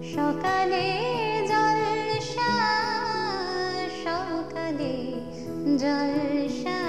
সকালে জলসা, সকালে জলসা।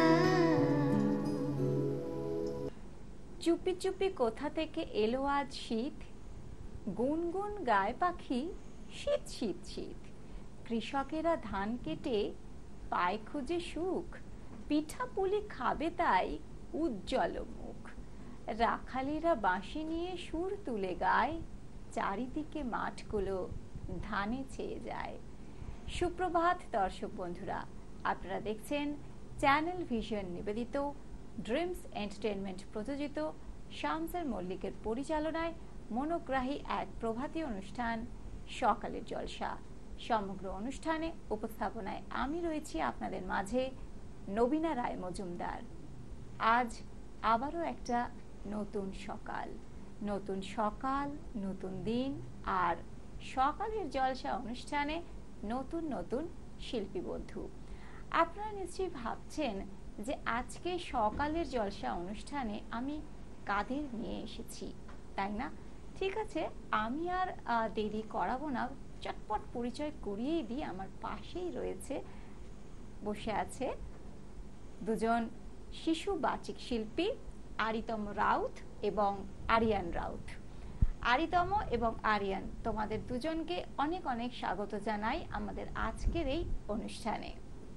চুপি চুপি কোথা থেকে এলো আজ শীত, গুনগুন গায় পাখি শীত শীত শীত। কৃষকেরা ধান কেটে পায় খুঁজে সুখ, পিঠা পুলি খাবে তাই উজ্জ্বল মুখ। রাখালেরা বাঁশি নিয়ে সুর তুলে গায়, চারিদিকে মাঠগুলো ধানে ছেয়ে যায়। সুপ্রভাত দর্শক বন্ধুরা, আপনারা দেখছেন চ্যানেল ভিশন নিবেদিত ড্রিমস এন্টারটেইনমেন্ট প্রযোজিত শামসার মল্লিকের পরিচালনায় মনোগ্রাহী এক প্রভাতী অনুষ্ঠান সকালের জলসা। সমগ্র অনুষ্ঠানে উপস্থাপনায় আমি রয়েছি আপনাদের মাঝে নবীনা রায় মজুমদার। আজ আবারও একটা নতুন সকাল, নতুন সকাল, নতুন দিন, আর সকালের জলসা অনুষ্ঠানে নতুন নতুন শিল্পী বন্ধু। আপনারা নিশ্চয়ই ভাবছেন যে আজকে সকালের জলসা অনুষ্ঠানে আমি কাদের নিয়ে এসেছি, তাই না? ঠিক আছে, আমি আর দেরি করাবো না, চটপট পরিচয় করিয়েই দিই। আমার পাশেই রয়েছে, বসে আছে দুজন শিশু বাচিক শিল্পী, আরিতম রাউত এবং আরিয়ান রাউত। আরিতম এবং আরিয়ান, তোমাদের দুজনকে অনেক অনেক স্বাগত জানাই আমাদের আজকের এই অনুষ্ঠানে।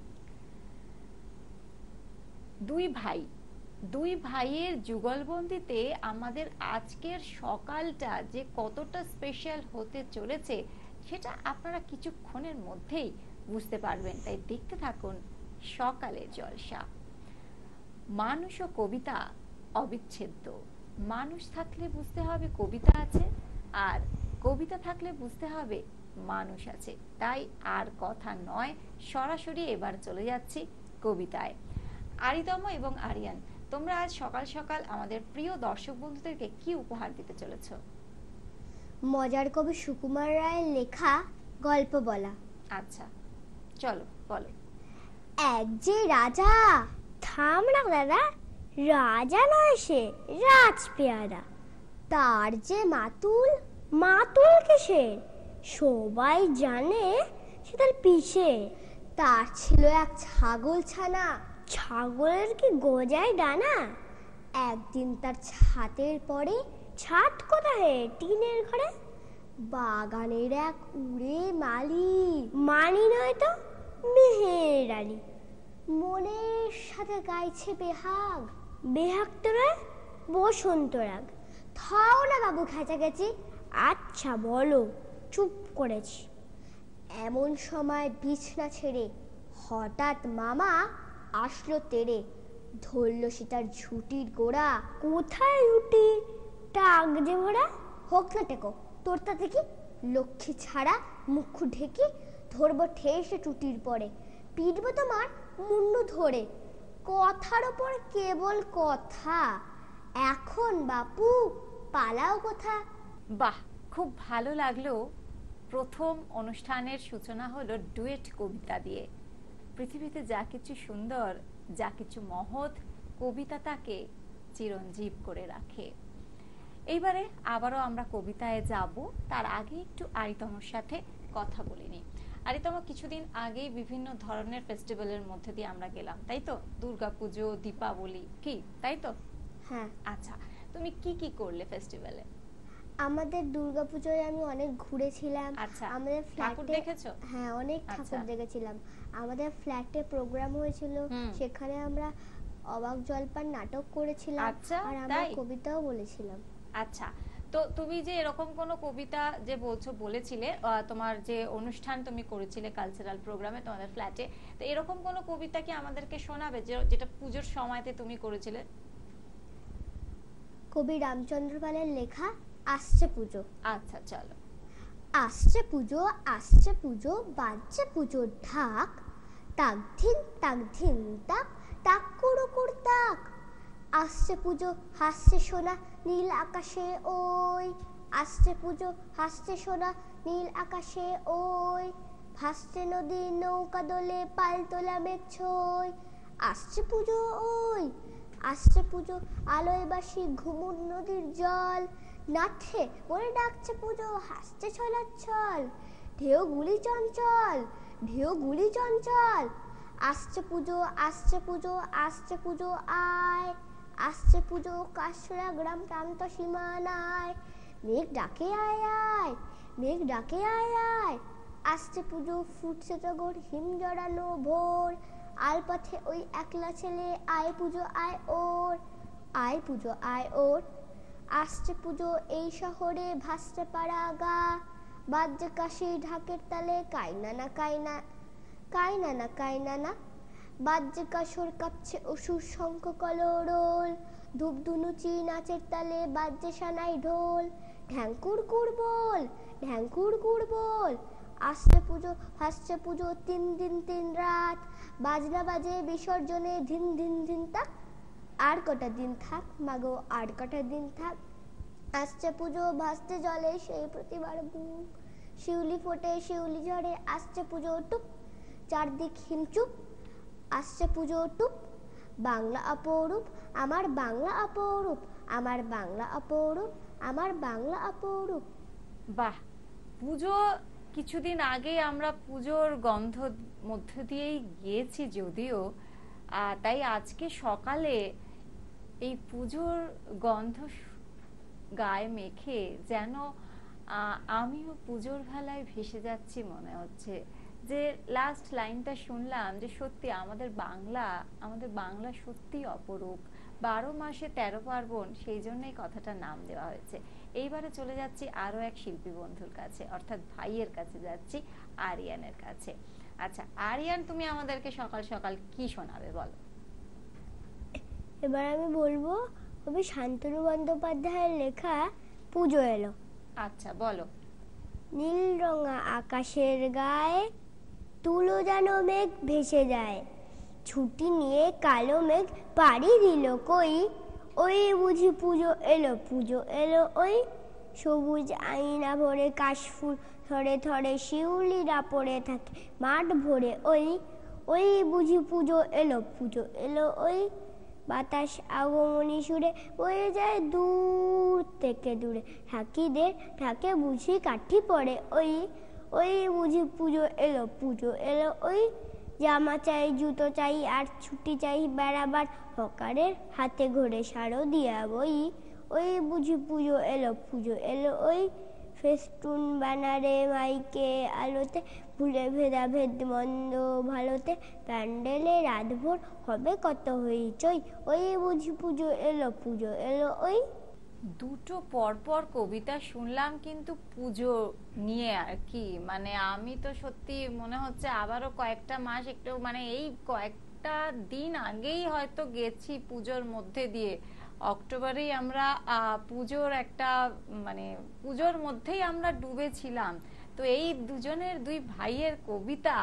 দুই ভাইয়ের যুগলবন্দিতে আমাদের আজকের সকালটা যে কতটা স্পেশাল হতে চলেছে সেটা আপনারা কিছুক্ষণের মধ্যেই বুঝতে পারবেন, তাই দেখতে থাকুন সকালের জলসা। মানুষ ও কবিতা অবিচ্ছেদ্য। মানুষ থাকলে বুঝতে হবে কবিতা আছে, আর কবিতা থাকলে বুঝতে হবে মানুষ আছে। তাই আর কথা নয়, সরাসরি এবার চলে যাচ্ছি কবিতায়। আরিতম এবং আরিয়ান, তোমরা আজ সকাল সকাল আমাদের প্রিয় দর্শক বন্ধুদেরকে কি উপহার দিতে চলেছ? মজার কবি সুকুমার রায়ের লেখা গল্প বলা। আচ্ছা, চলো বলো। এক যে রাজা, থাম না দাদা, রাজা নয় সে রাজপেয়ারা। তার যে মাতুল, মাতুল কিসের সবাই জানে সে তার পিছে। তার ছিল এক ছাগল ছানা, ছাগলের কি গজায় ডানা। একদিন তার ছাতের পরে, ছাদ কোথায় টিনের ঘরে, বাগানের এক উড়ে মালি, মানি নয় তো মেহের আলী। মনের সাথে গাইছে বেহাগ, বেহাগ তো নয় বসন্ত রাগ। থাও না বাবু খেঁচাখেচি, আচ্ছা বলো, চুপ করেছি। এমন সময় বিছনা ছেড়ে হঠাৎ মামা আসলো তেড়ে, ধরল সে তার ঝুটির গোড়া। কোথায় উঠি টাক যে ভরা, হোক না টেকো তোর তাতে কি, লক্ষ্মী ছাড়া মুখ ঢেকে ধরবো ঠেসে টুটির পরে, পিটবো তোমার মুন্ডু ধরে। কথার ওপর কেবল কথা, এখন বাপু পালাও কোথা। বাহ, খুব ভালো লাগলো। প্রথম অনুষ্ঠানের সূচনা হলো ডুয়েট কবিতা দিয়ে। পৃথিবীতে যা কিছু সুন্দর, যা কিছু মহৎ, কবিতা তাকে চিরঞ্জীব করে রাখে। এইবারে আবারও আমরা কবিতায় যাব, তার আগে একটু আরিতমর সাথে কথা বলিনি। আরিতম, কিছুদিন আগেই বিভিন্ন ধরনের ফেস্টিভ্যালের মধ্যে দিয়ে আমরা গেলাম, তাই তো? দুর্গাপুজো, দীপাবলি, কি তাই তো? হ্যাঁ। আচ্ছা, তুমি কি কি করলে ফেস্টিভ্যালে? আমাদের দুর্গাপূজায় আমি অনেক ঘুরেছিলাম। আচ্ছা, আমাদের ঠাকুর দেখেছো? হ্যাঁ, অনেক ঠাকুর দেখেছিলাম। আমাদের ফ্ল্যাটে প্রোগ্রাম হয়েছিল, সেখানে আমরা অবাক জলপান নাটক করেছিলাম, আর আমরা কবিতাও বলেছিলাম। আচ্ছা, তো তুমি যে এরকম কোনো কবিতা যে বলেছিলে তোমার যে অনুষ্ঠান তুমি করেছিলে কালচারাল প্রোগ্রামে তোমাদের ফ্ল্যাটে, তো এরকম কোনো কবিতা কি আমাদেরকে শোনাবে যেটা পুজোর সময়তে তুমি করেছিলে? কবি রামচন্দ্র পালের লেখা আসছে পুজো। আচ্ছা, চলো। আসছে পুজো, আসছে পুজো, বাজছে পুজোর ঢাক, তাক ধিন তাক ধিন তাক, তাক কুড়ু কুড় তাক। আসছে পুজো, হাসছে সোনা নীল আকাশে ওই, আসছে পুজো, হাসছে সোনা নীল আকাশে ওই, ভাসছে নদী নৌকা দোলে পাল তোলা মেঘ ছই। আসছে পুজো ওই, আসছে পুজো, আলোয় বাসি ঘুমুর নদীর জল, নাচছে বলে ডাকছে পুজো, হাসছে ছলাচ্ছল, ঢেউ গুলি চঞ্চল, ঢেউ গুলি চঞ্চল। আসছে পুজো, আসছে পুজো, আসছে পুজো আয়, আসছে পুজো কাশরা গ্রাম প্রান্ত সীমানায়। মেঘ ডাকে আয় আয়, মেঘ ডাকে আয় আয়, আসছে পুজো ফুটছে টগর হিম জড়ানো ভোর। আলপথে ওই একলা ছেলে আয় পুজো আয় ওর, আয় পুজো আয় ওর। আসছে পুজো এই শহরে ভাসছে পাড়া গা, বাজছে কাশি ঢাকের তালে কাইনা না কাইনা, কাইনা না কাইনা না। বাজছে কাসর কাঁপছে অসুর শঙ্খ কলরোল, ধূপধুনুচি নাচের তালে বাজছে সানাই ঢোল। ঢ্যাঙ্কুর কুড় বল, ঢ্যাঙ্কুর কুড় বল। আসছে পুজো হাসছে পুজো 3 দিন 3 রাত, বাজনা বাজে বিসর্জনে ধিন ধিন ধিন তাক। আর কটা দিন থাক মাগো, আর কটা দিন থাক। আসছে পুজো ভাসতে জলে সেই প্রতিবার বুক, শিউলি ফোটে শিউলি ঝরে। আসছে পুজো টুপ, চারদিক হিমচুপ। আসছে পুজো টুপ, বাংলা অপরূপ আমার বাংলা অপরূপ, আমার বাংলা অপরূপ, আমার বাংলা অপরূপ। বাহ, পুজো কিছুদিন আগে আমরা পুজোর গন্ধ মধ্য দিয়েই গিয়েছি যদিও, তাই আজকে সকালে এই পুজোর গন্ধ গায়ে মেখে যেন আমিও পুজোর ভেলায় ভেসে যাচ্ছি মনে হচ্ছে। যে লাস্ট লাইনটা শুনলাম যে সত্যি আমাদের বাংলা সত্যি অপরূপ, 12 মাসে 13 পার্বণ, সেই জন্যই কথাটা নাম দেওয়া হয়েছে। এইবারে চলে যাচ্ছি আরো এক শিল্পী বন্ধুর কাছে, অর্থাৎ ভাইয়ের কাছে যাচ্ছি, আরিয়ানের কাছে। আচ্ছা আরিয়ান, তুমি আমাদেরকে সকাল সকাল কি শোনাবে বলো। এবার আমি বলবো কবি শান্তনু বন্দ্যোপাধ্যায়ের লেখা পুজো এলো। আচ্ছা বলো। নীল রঙা আকাশের গায়ে তুলো যেন মেঘ ভেসে যায়, ছুটি নিয়ে কালো মেঘ পাড়ি দিল কই, ওই বুঝি পুজো এলো, পুজো এলো ওই। সবুজ আইনা ভরে কাশফুল থরে থরে শিউলিরা পড়ে থাকে মাঠ ভরে ওই, ওই বুঝি পুজো এলো, পুজো এলো ওই। বাতাস আগমনী সুরে বয়ে যায় দূর থেকে দূরে, ঢাকিদের ঢাকে বুঝি কাঠি পড়ে ওই, ওই বুঝি পুজো এলো, পুজো এলো ওই। জামা চাই জুতো চাই আর ছুটি চাই বেড়াবার, হকারের হাতে ঘোরে শারদিয়া বই, ওই বুঝি পুজো এলো, পুজো এলো ওই। ফেস্টুন ব্যানারে মাইকে আলোতে ভুলে ভেদাভেদ মন্দ ভালোতে, প্যান্ডেলে রাতভর হবে কত হইচই, ওই বুঝি পুজো এলো, পুজো এলো ওই। দুটো পরপর কবিতা শুনলাম কিন্তু পুজো নিয়ে আর কি, মানে আমি তো সত্যি মনে হচ্ছে আবারও কয়েকটা মাস একটু মানে এই কয়েকটা দিন আগেই হয়তো গেছি পুজোর মধ্যে দিয়ে। অক্টোবরেই আমরা পুজোর একটা মানে পুজোর মধ্যেই আমরা ডুবেছিলাম। তো এই দুই ভাইয়ের কবিতা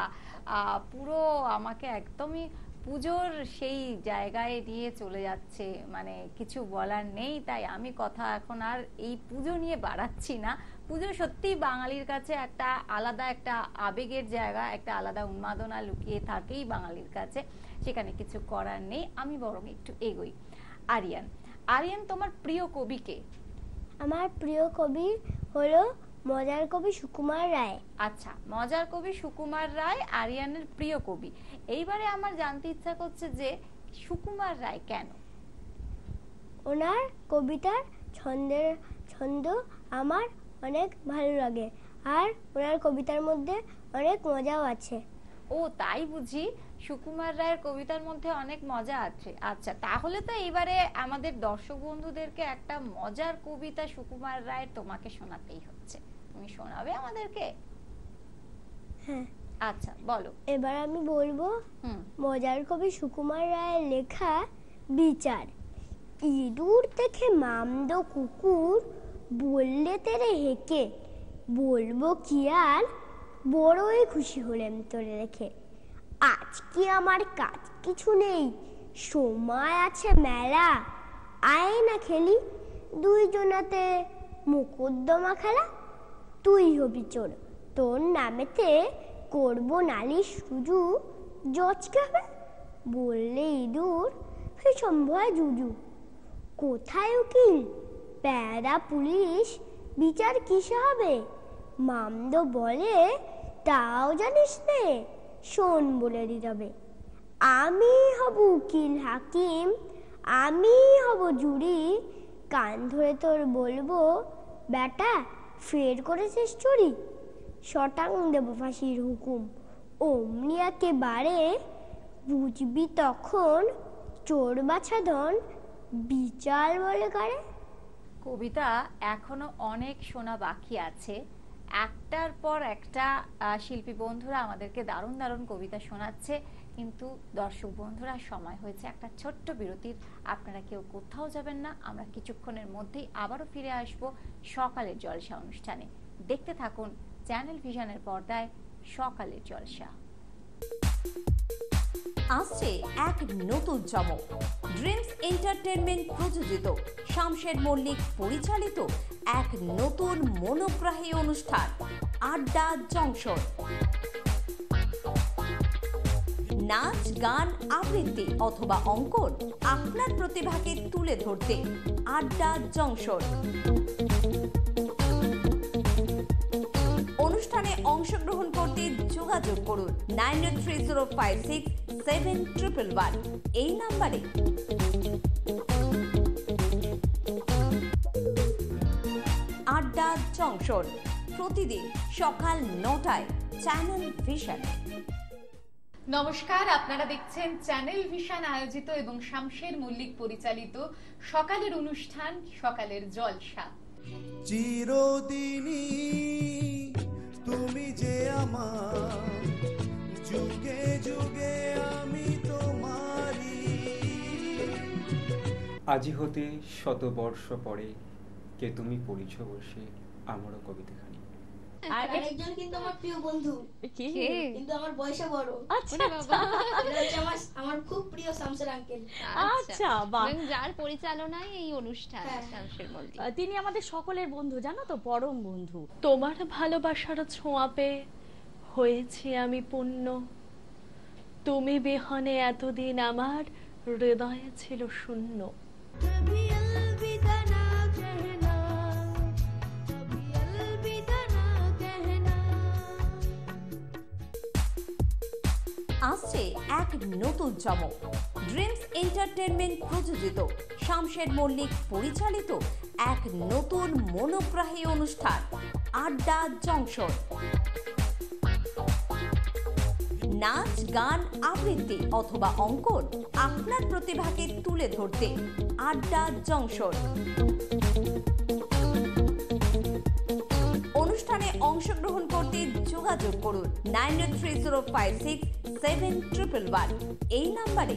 পুরো আমাকে একদমই পুজোর সেই জায়গায় নিয়ে চলে যাচ্ছে, মানে কিছু বলার নেই। তাই আমি কথা এখন আর এই পুজো নিয়ে বাড়াচ্ছি না। পুজো সত্যি বাঙালির কাছে একটা আলাদা একটা আবেগের জায়গা, একটা আলাদা উন্মাদনা লুকিয়ে থাকেই বাঙালির কাছে, সেখানে কিছু করার নেই। আমি বরং একটু এগোই। আরিয়ান, আরিয়ান তোমার প্রিয় কবি কে? আমার প্রিয় কবি হলো মজার কবি সুকুমার রায়। আচ্ছা, মজার কবি সুকুমার রায় আরিয়ানের প্রিয় কবি। এইবারে আমার জানতে ইচ্ছা করছে যে সুকুমার রায় কেন? ওনার কবিতার ছন্দ আমার অনেক ভালো লাগে, আর ওনার কবিতার মধ্যে অনেক মজাও আছে। ও তাই বুঝি, সুকুমার রায়ের কবিতার মধ্যে অনেক মজা আছে। আচ্ছা, তাহলে তো এবারে আমাদের দর্শক বন্ধুদেরকে একটা মজার কবিতা সুকুমার রায়ের তোমাকে শোনাতেই হচ্ছে। তুমি শোনাবে আমাদেরকে? হ্যাঁ। আচ্ছা বলো। এবার আমি বলবো মজার কবি সুকুমার রায়ের লেখা বিচার। ইঁদুর দেখে মামদো কুকুর বললে তেরে হেঁকে, বলবো কি আর বড়ই খুশি হলেম তোরে রেখে। আজকে আমার কাজ কিছু নেই, সময় আছে মেলা, আয় না খেলি দুইজনাতে মোকদ্দমা খেলা। তুই হবি চোর, তোর নামেতে করবো নালিশ রুজু, জজকে হবে বললে ইঁদুর ভীষণ ভয় জুজু। কোথায় উকিল প্যারা পুলিশ বিচার কিসে হবে? মামদো বলে তাও জানিস নে, শোন বলে দিতে, আমি হব উকিল হাকিম, আমি হব জুরি, কান ধরে তোর বলবো বেটা ফের করেছিস চুরি, শটাং দেব ফাঁসির হুকুম, অমনি একেবারে বুঝবি তখন চোর বাছাধন বিচার বলে কারে। কবিতা এখনো অনেক শোনা বাকি আছে, একটার পর একটা শিল্পী বন্ধুরা আমাদেরকে দারুণ দারুণ কবিতা শোনাচ্ছে, কিন্তু দর্শক বন্ধুরা সময় হয়েছে একটা ছোট্ট বিরতির। আপনারা কেউ কোথাও যাবেন না, আমরা কিছুক্ষণের মধ্যেই আবারও ফিরে আসব সকালের জলসা অনুষ্ঠানে। দেখতে থাকুন চ্যানেল ভিশনের পর্দায় সকালের জলসা। আসছে এক নতুন চমক, ড্রিমস এন্টারটেনমেন্ট প্রযোজিত, শামশের মল্লিক পরিচালিত এক নতুন মনোগ্রাহী অনুষ্ঠান আড্ডা জংশন। নাচ, গান, আবৃত্তি অথবা অঙ্কন, আপনার প্রতিভাকে তুলে ধরতে আড্ডা জংশন। অনুষ্ঠানে অংশগ্রহণ করতে যোগাযোগ করুন 9830567111 এই নাম্বারে। আড্ডা জংশন প্রতিদিন সকাল 9টায় চ্যানেল ভিশন। নমস্কার, আপনারা দেখছেন চ্যানেল ভিশন আয়োজিত এবং শামশের মল্লিক পরিচালিত সকালের অনুষ্ঠান সকালের জলসা। চিরদিনই তুমি যে আমার, যুগে যুগে আমি তোমারি। আজি হতে শত বর্ষ পরে কে তুমি পড়িছ বসে আমারও কবিতাখানি। আর একজন কিন্তু আমার প্রিয় বন্ধু, কিন্তু আমার বয়সে বড়। আচ্ছা আমার খুব প্রিয় শামসের আঙ্কেল। আচ্ছা, বাহ। যার পরিচালনায় এই অনুষ্ঠান শামশের মল্লিক, তিনি আমাদের সকলের বন্ধু, জানো তো, পরম বন্ধু। তোমার ভালোবাসার ছোঁয়া পেয়ে হয়েছি আমি পূর্ণ, তুমি বিহনে এতদিন আমার হৃদয়ে ছিল শূন্য। আসছে এক নতুন চমক, ড্রিমস এন্টারটেনমেন্ট প্রযোজিত, শামশের মল্লিক পরিচালিত এক নতুন মনোগ্রাহী অনুষ্ঠান আড্ডা জংশন। নাচ, গান, আবৃত্তি অথবা অঙ্কন, আপনার প্রতিভাকে তুলে ধরতে আড্ডা জংশন। অনুষ্ঠানে অংশগ্রহণ করতে যোগাযোগ করুন 9830567111 এই নাম্বারে।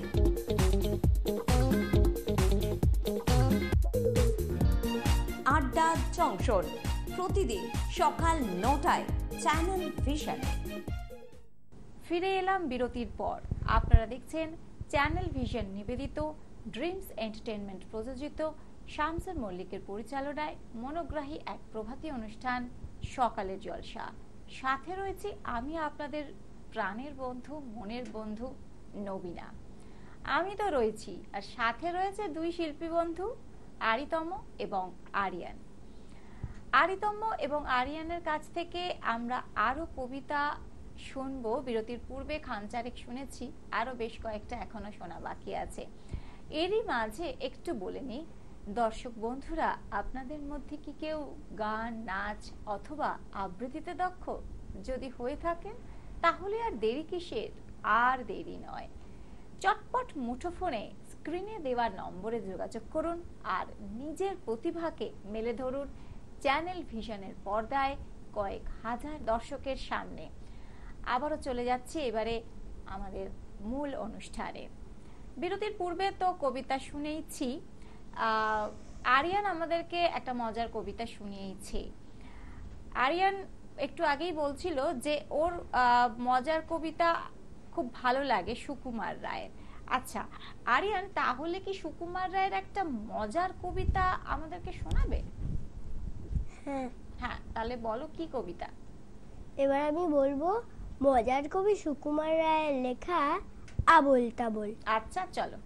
আড্ডা জংশন প্রতিদিন সকাল 9টায় চ্যানেল ভিশন। ফিরে এলাম বিরতির পর। আপনারা দেখছেন চ্যানেল ভিশন নিবেদিত, ড্রিমস এন্টারটেনমেন্ট প্রযোজিত, শামসের মল্লিকের পরিচালনায় মনোগ্রাহী এক প্রভাতী অনুষ্ঠান সকালের জলসা। সাথে রয়েছে আমি আপনাদের প্রাণের বন্ধু, মনের বন্ধু নবীনা। আমি তো রয়েছি, আর সাথে রয়েছে দুই শিল্পী বন্ধু, আরিতম এবং আরিয়ান। আরিতম এবং আরিয়ানের কাছ থেকে আমরা আরো কবিতা শুনবো। বিরতির পূর্বে খানচারেক শুনেছি, আরো বেশ কয়েকটা এখনো শোনা বাকি আছে। এরই মাঝে একটু বলে নিই, দর্শক বন্ধুরা, আপনাদের মধ্যে কি কেউ গান, নাচ অথবা আবৃত্তিতে দক্ষ? যদি হয়ে থাকেন তাহলে আর দেরি কিসের? আর দেরি নয়, চটপট মুঠোফোনে স্ক্রিনে দেওয়া নম্বরে যোগাযোগ করুন আর নিজের প্রতিভাকে মেলে ধরুন চ্যানেল ভিশনের পর্দায় কয়েক হাজার দর্শকের সামনে। আবারও চলে যাচ্ছি এবারে আমাদের মূল অনুষ্ঠানে। বিরতির পূর্বে তো কবিতা শুনেইছি, আরিয়ান আমাদেরকে একটা মজার কবিতা শুনিয়েছে। আরিয়ান একটু আগেই বলছিল যে ওর মজার কবিতা খুব ভালো লাগে সুকুমার রায়ের। আচ্ছা আরিয়ান, তাহলে কি সুকুমার রায়ের একটা মজার কবিতা আমাদেরকে শোনাবে? হ্যাঁ হ্যাঁ, তাহলে বলো কি কবিতা। এবার আমি বলবো মজার কবি সুকুমার রায়ের লেখা আবোল তাবোল। আচ্ছা চলো।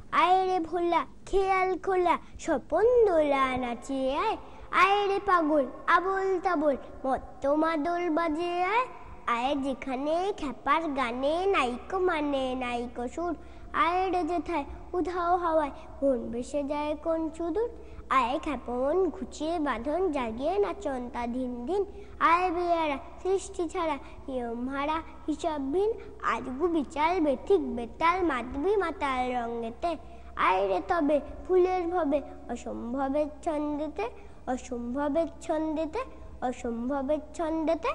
আয় রে ভোলা খেয়াল খোলা স্বপন দোলা নাচিয়ে আয়, আয় রে পাগল আবল তাবল মত্ত মাদল বাজে আয়, আয় যেখানে খ্যাপার গানে নাইকো মানে নাইকো সুর, আয় রে যেথায় উধাও হাওয়ায় মন ভেসে যায় কোন সুদূর, আয় খ্যাপন ঘুচিয়ে বাঁধন জাগিয়ে নাচন তা দিন দিন, আয় বেয়ারা সৃষ্টি ছাড়া নিয়ম হারা হিসাবহীন, আজগু বিচাল বেঠিক বেতাল মাতবি মাতাল রঙেতে, আয় রে তবে ফুলের ভবে অসম্ভবের ছন্দেতে, অসম্ভবের ছন্দেতে, অসম্ভবের ছন্দেতে।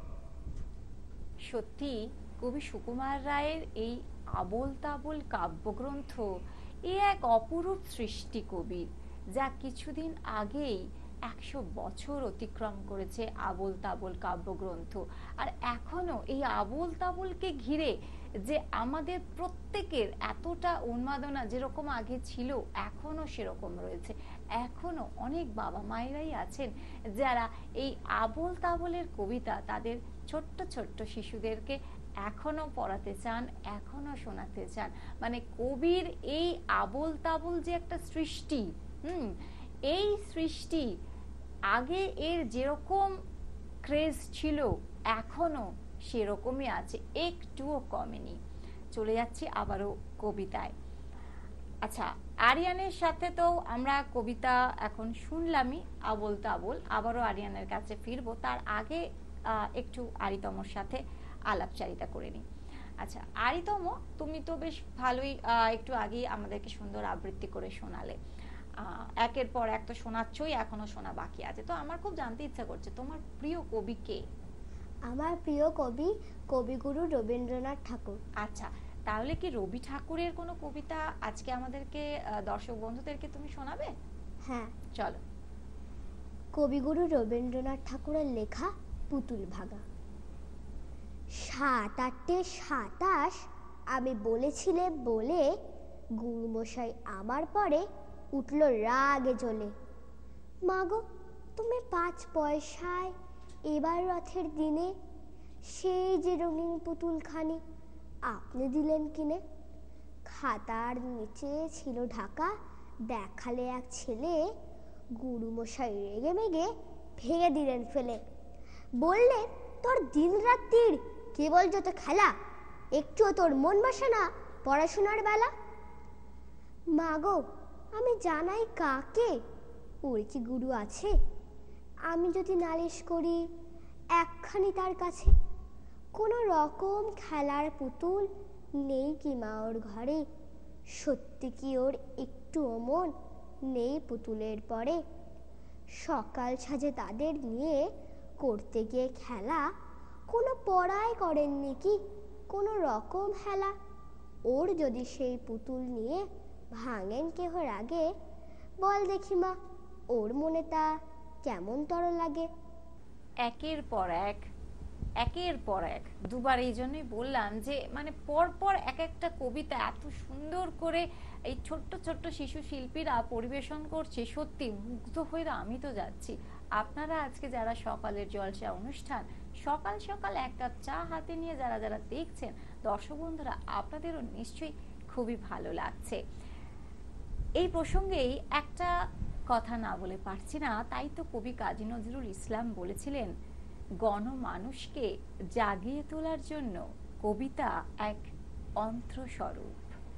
সত্যি কবি সুকুমার রায়ের এই আবোল তাবোল কাব্যগ্রন্থ এ এক অপরূপ সৃষ্টি কবির, যা কিছুদিন আগেই 100 বছর অতিক্রম করেছে আবোল তাবোল কাব্যগ্রন্থ। আর এখনো এই আবোল তাবোলকে ঘিরে যে আমাদের প্রত্যেকের এতটা উন্মাদনা যেরকম আগে ছিল এখনো সেরকম রয়েছে। এখনো অনেক বাবা মায়েরাই আছেন যারা এই আবোল তাবোলের কবিতা তাদের ছোট্ট ছোট্ট শিশুদেরকে এখনো পড়াতে চান, এখনো শোনাতে চান। মানে কবির এই আবোল তাবোল যে একটা সৃষ্টি, এই সৃষ্টি আগে এর যেরকম ক্রেজ ছিল এখনো সেরকমই আছে, একটুও কমেনি। চলে যাচ্ছি আবারও কবিতায়। আচ্ছা, আরিয়ানের সাথে তো আমরা কবিতা এখন শুনলামই আবোল তাবোল, আবারও আরিয়ানের কাছে ফিরবো। তার আগে একটু আরিতমর সাথে আলাপচারিতা করে নিই। আচ্ছা আরিতম, তুমি তো বেশ ভালোই একটু আগেই আমাদেরকে সুন্দর আবৃত্তি করে শোনালে, একের পর এক তো শোনাচ্ছই, এখনো শোনা বাকি আছে। তো আমার খুব জানতে ইচ্ছা করছে তোমার প্রিয় কবি কে? আমার প্রিয় কবি কবিগুরু রবীন্দ্রনাথ ঠাকুর। আচ্ছা, তাহলে কি রবি ঠাকুরের কোনো কবিতা আজকে আমাদেরকে দর্শক বন্ধুদেরকে তুমি শোনাবে? হ্যাঁ চলো। কবিগুরু রবীন্দ্রনাথ ঠাকুরের লেখা পুতুল ভাগা। 7-8-27 আমি বলেছিলে বলে গুরুমশাই আমার পরে উঠল রাগে জ্বলে, মাগো তুমি 5 পয়সায় এবার রথের দিনে সেই যে রঙিন পুতুলখানি আপনি দিলেন কিনে। খাতার নিচে ছিল ঢাকা, দেখালে এক ছেলে, গুরুমশাই রেগে মেগে ভেঙে দিলেন ফেলে। বললেন তোর দিন রাত্রির কেবল যত খেলা, একটুও তোর মন বসে না পড়াশোনার বেলা। মাগো আমি জানাই কাকে, ওর কি গুরু আছে? আমি যদি নালিশ করি একখানি তার কাছে, কোনো রকম খেলার পুতুল নেই কি মা ওর ঘরে? সত্যি কি ওর একটুও মন নেই পুতুলের পরে? সকাল সাজে তাদের নিয়ে করতে গিয়ে খেলা, কোনো পড়াই করেননি কি কোনো রকম হেলা? ওর যদি সেই পুতুল নিয়ে ভাঙেন কেহ রাগে, বল দেখি মা ওর মনে তা কেমন তর লাগে। একের পর এক একের পর এক দুবার এই জন্যই বললাম যে মানে পরপর এক একটা কবিতা এত সুন্দর করে এই ছোট্ট ছোট্ট শিশু শিল্পীরা পরিবেশন করছে, সত্যি মুগ্ধ হয়ে আমি তো যাচ্ছি। আপনারা আজকে যারা সকালের জলসা অনুষ্ঠান সকাল সকাল এক কাপ চা হাতে নিয়ে যারা যারা দেখছেন, দর্শক বন্ধুরা আপনাদেরও নিশ্চয়ই খুবই ভালো লাগছে। এই প্রসঙ্গেই একটা কথা না বলে পারছি না, তাই তো কবি কাজী নজরুল ইসলাম বলেছিলেন, গণমানুষকে জাগিয়ে তোলার জন্য কবিতা এক অন্ত্রস্বরূপ।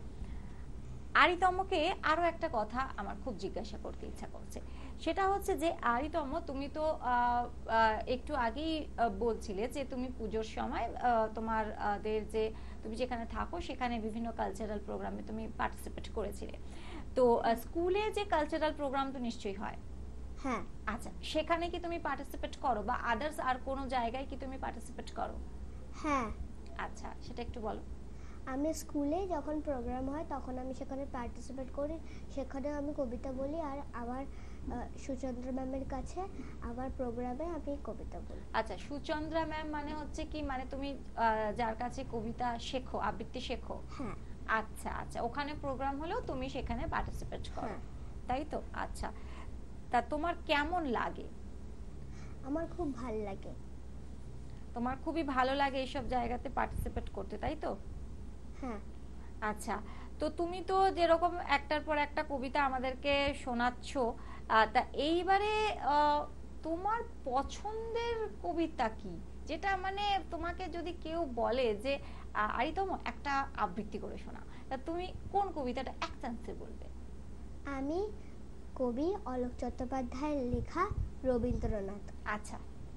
আরিতমকে আরো একটা কথা আমার খুব জিজ্ঞাসা করতে ইচ্ছা করছে, সেটা হচ্ছে যে আরিতম তুমি তো একটু আগেই বলছিলে যে তুমি পুজোর সময় তোমাদের যে তুমি যেখানে থাকো সেখানে বিভিন্ন কালচারাল প্রোগ্রামে তুমি পার্টিসিপেট করেছিলে। তো স্কুলে যে কালচারাল প্রোগ্রাম তো নিশ্চয়ই হয়? হ্যাঁ। আচ্ছা, সেখানে কি তুমি পার্টিসিপেট করো বা আদার্স আর কোনো জায়গায় কি তুমি পার্টিসিপেট করো? হ্যাঁ। আচ্ছা, সেটা একটু বলো। আমি স্কুলে যখন প্রোগ্রাম হয় তখন আমি সেখানে পার্টিসিপেট করি, সেখানে আমি কবিতা বলি, আর আমার সুচন্দ্রা ম্যামের কাছে আমার প্রোগ্রামে আমি কবিতা বলি। আচ্ছা, সুচন্দ্রা ম্যাম মানে হচ্ছে কি, মানে তুমি যার কাছে কবিতা শেখো, আবৃত্তি শেখো? হ্যাঁ। আচ্ছা আচ্ছা, ওখানে প্রোগ্রাম হলেও তুমি সেখানে পার্টিসিপেট করো, তাই তো? আচ্ছা, তা তোমার কেমন লাগে? আমার খুব ভালো লাগে। তোমার খুবই ভালো লাগে এইসব জায়গাতে পার্টিসিপেট করতে, তাই তো? হ্যাঁ। আচ্ছা, তো তুমি তো যেরকম একটার পর একটা কবিতা আমাদেরকে শোনাচ্ছ, তা এইবারে তোমার পছন্দের কবিতা কি, যেটা মানে তোমাকে যদি কেউ বলে যে আরিতম একটা আবৃত্তি করে শোনা, তা তুমি কোন কবিতাটা এক চান্সে বলবে? আমি কবি অলোক চট্টোপাধ্যায়ের লেখা রবীন্দ্রনাথ। আচ্ছা।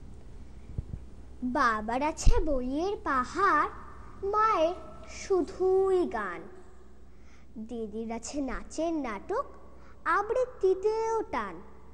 বাবার আছে বইয়ের পাহাড়, মায়ের শুধুই গান, দিদির আছে নাচের নাটক, আবৃত্তিতেও টান,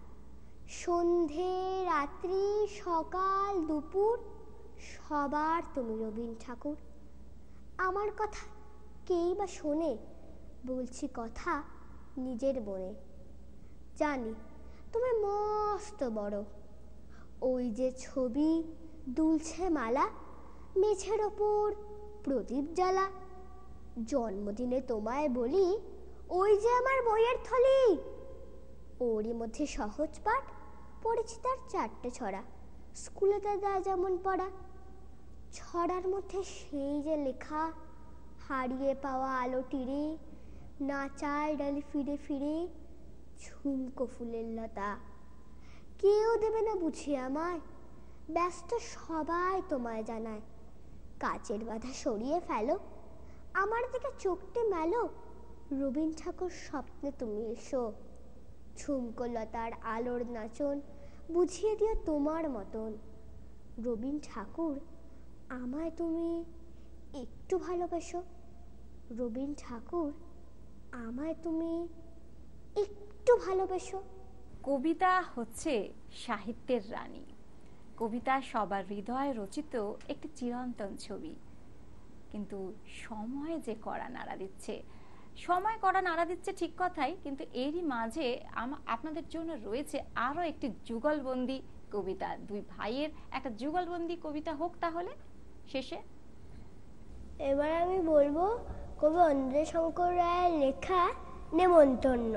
সন্ধে রাত্রি সকাল দুপুর সবার তুমি রবীন্দ্র ঠাকুর। আমার কথা কেই বা শোনে, বলছি কথা নিজের মনে। জানি তুমি মস্ত বড়, ওই যে ছবি দুলছে মালা, মেঝের ওপর প্রদীপ জ্বালা। জন্মদিনে তোমায় বলি, ওই যে আমার বইয়ের থলি, ওরই মধ্যে সহজ পাঠ পড়েছি তার 4টে ছড়া, স্কুলে দাদা যেমন পড়া। ছড়ার মধ্যে সেই যে লেখা, হারিয়ে পাওয়া আলো তীরে, নাচায় ডালি ফিরে ফিরে, ঝুমকো ফুলের লতা। কেউ দেবে না বুঝি আমায়, ব্যস্ত সবাই তোমায় জানায়। কাচের বাধা সরিয়ে ফেলো, আমার দিকে চোখটে মেলো, রবীন্দ্র ঠাকুর স্বপ্নে তুমি এসো। ঝুমকো লতার আলোর নাচন বুঝিয়ে দিও তোমার মতন। রবীন্দ্র ঠাকুর আমায় তুমি একটু ভালোবাসো, রবীন্দ্র ঠাকুর আমায় তুমি একটু ভালোবাসো। কবিতা হচ্ছে সাহিত্যের রানী। কবিতা সবার হৃদয়ে রচিত একটি চিরন্তন ছবি, কিন্তু সময় যে কড়া নাড়া দিচ্ছে, সময় কড়া নাড়া দিচ্ছে ঠিক কথাই, কিন্তু এরই মাঝে আপনাদের জন্য রয়েছে আরো একটি যুগলবন্দি কবিতা। দুই ভাইয়ের একটা যুগলবন্দি কবিতা হোক তাহলে শেষে। এবার আমি বলবো কবি অন্ধ্রশঙ্কর রায়ের লেখা নেমন্তন্ন।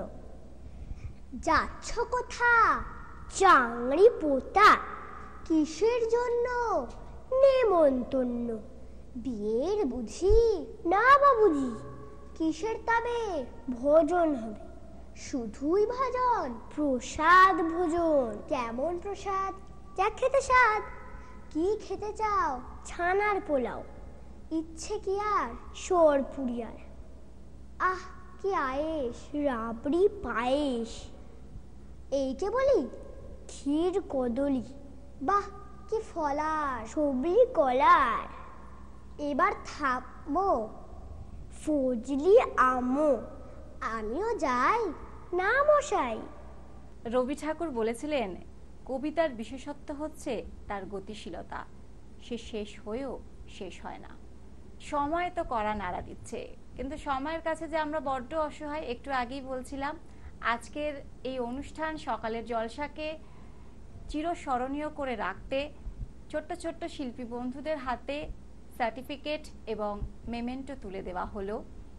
যাচ্ছ কোথা চাংড়ি পোতা, কিসের জন্য নেমন্তন্ন? বিয়ের বুঝি? না বাবুজি, কিসের তবে ভোজন হবে? শুধুই ভজন? প্রসাদ ভোজন। কেমন প্রসাদ? যা খেতে স্বাদ। কি খেতে চাও? ছানার পোলাও। ইচ্ছে কি আর? সরপুরি আর। আহ কি আয়েস, রাবড়ি পায়েস। এইকে বলি ক্ষীর কদলি। বাহ কি ফলার, সবলি কলার। এবার থামো, ফজলি আমো। আমিও যাই না মশাই। রবি ঠাকুর বলেছিলেন, কবিতার বিশেষত্ব হচ্ছে তার গতিশীলতা, সে শেষ হয়েও শেষ হয় না। সময় তো কড়া নাড়া দিচ্ছে, কিন্তু সময়ের কাছে যে আমরা বড্ড অসহায়। একটু আগেই বলছিলাম, আজকের এই অনুষ্ঠান সকালের জলসাকে চিরস্মরণীয় করে রাখতে ছোট্ট ছোট্ট শিল্পী বন্ধুদের হাতে সার্টিফিকেট এবং মেমেন্টো তুলে দেওয়া হলো।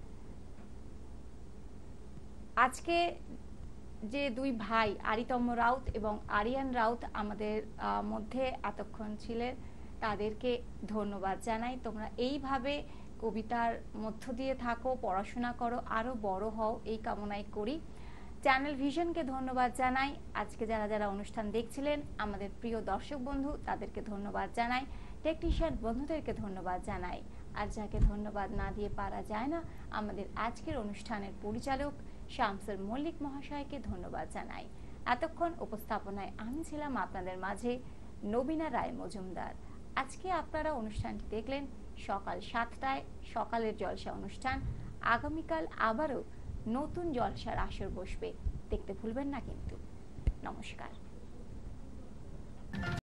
আজকে যে দুই ভাই আরিতম রাউত এবং আরিয়ান রাউত আমাদের মধ্যে এতক্ষণ ছিলেন, তাদেরকে ধন্যবাদ জানাই। তোমরা এইভাবে কবিতার মধ্য দিয়ে থাকো, পড়াশোনা করো, আরো বড় হও, এই কামনাই করি। চ্যানেল ভিশনকে ধন্যবাদ জানাই। আজকে যারা যারা অনুষ্ঠান দেখছিলেন, আমাদের প্রিয় দর্শক বন্ধু, তাদেরকে ধন্যবাদ জানাই। টেকনিশিয়ান বন্ধুদেরকে ধন্যবাদ জানাই। আর যাকে ধন্যবাদ না দিয়ে পারা যায় না, আমাদের আজকের অনুষ্ঠানের পরিচালক শামসুল মল্লিক মহাশয়কে ধন্যবাদ জানাই। এতক্ষণ উপস্থাপনায় আমি ছিলাম আপনাদের মাঝে নবীনা রায় মজুমদার। আজকে আপনারা অনুষ্ঠানটি দেখলেন সকাল 7টায়, সকালের জলসা অনুষ্ঠান। আগামীকাল আবারও নতুন জলসার আসর বসবে, দেখতে ভুলবেন না কিন্তু। নমস্কার।